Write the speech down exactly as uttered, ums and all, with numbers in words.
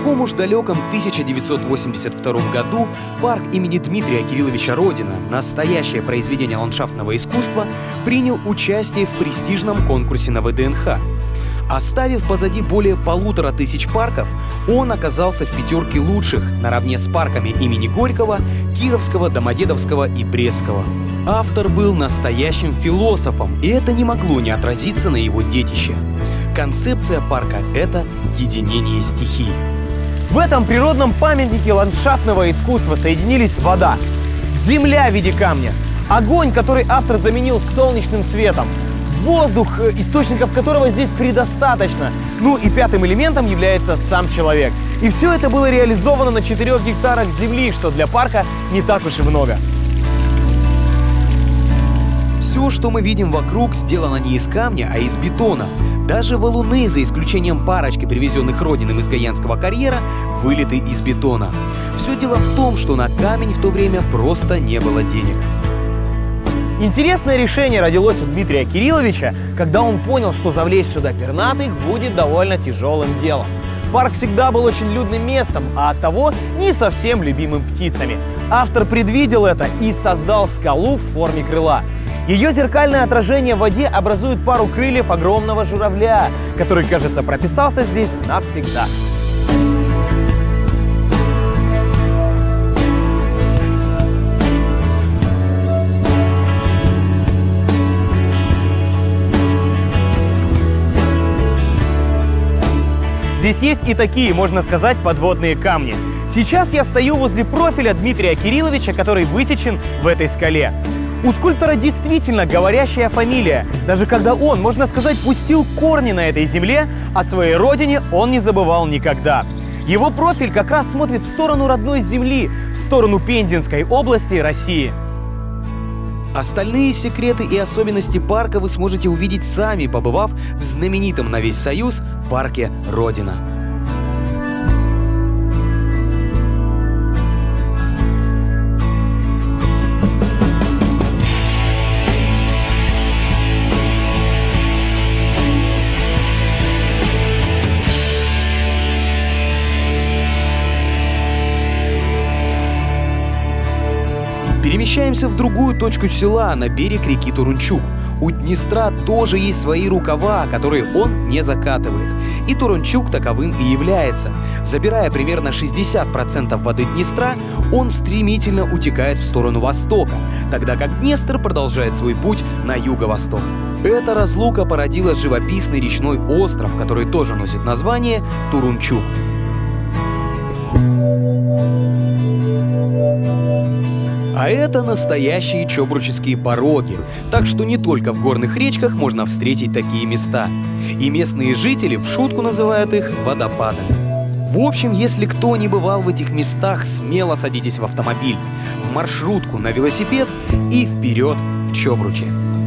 таком уж далеком тысяча девятьсот восемьдесят втором году парк имени Дмитрия Кирилловича Родина, настоящее произведение ландшафтного искусства, принял участие в престижном конкурсе на вэ дэ эн ха. Оставив позади более полутора тысяч парков, он оказался в пятерке лучших, наравне с парками имени Горького, Кировского, Домодедовского и Брестского. Автор был настоящим философом, и это не могло не отразиться на его детище. Концепция парка — это единение стихий. В этом природном памятнике ландшафтного искусства соединились вода, земля в виде камня, огонь, который автор заменил солнечным светом, воздух, источников которого здесь предостаточно. Ну и пятым элементом является сам человек. И все это было реализовано на четырёх гектарах земли, что для парка не так уж и много. Все, что мы видим вокруг, сделано не из камня, а из бетона. Даже валуны, за исключением парочки, привезенных Родиным из Гаянского карьера, вылиты из бетона. Все дело в том, что на камень в то время просто не было денег. Интересное решение родилось у Дмитрия Кирилловича, когда он понял, что завлечь сюда пернатых будет довольно тяжелым делом. Парк всегда был очень людным местом, а оттого не совсем любимым птицами. Автор предвидел это и создал скалу в форме крыла. Ее зеркальное отражение в воде образует пару крыльев огромного журавля, который, кажется, прописался здесь навсегда. Здесь есть и такие, можно сказать, подводные камни. Сейчас я стою возле профиля Дмитрия Кирилловича, который высечен в этой скале. У скульптора действительно говорящая фамилия. Даже когда он, можно сказать, пустил корни на этой земле, о своей родине он не забывал никогда. Его профиль как раз смотрит в сторону родной земли, в сторону Пензенской области России. Остальные секреты и особенности парка вы сможете увидеть сами, побывав в знаменитом на весь Союз парке Родина. Перемещаемся в другую точку села, на берег реки Турунчук. У Днестра тоже есть свои рукава, которые он не закатывает. И Турунчук таковым и является. Забирая примерно шестьдесят процентов воды Днестра, он стремительно утекает в сторону востока, тогда как Днестр продолжает свой путь на юго-восток. Эта разлука породила живописный речной остров, который тоже носит название Турунчук. А это настоящие чобруческие пороги, так что не только в горных речках можно встретить такие места. И местные жители в шутку называют их водопадами. В общем, если кто не бывал в этих местах, смело садитесь в автомобиль, в маршрутку, на велосипед и вперед в Чобручи.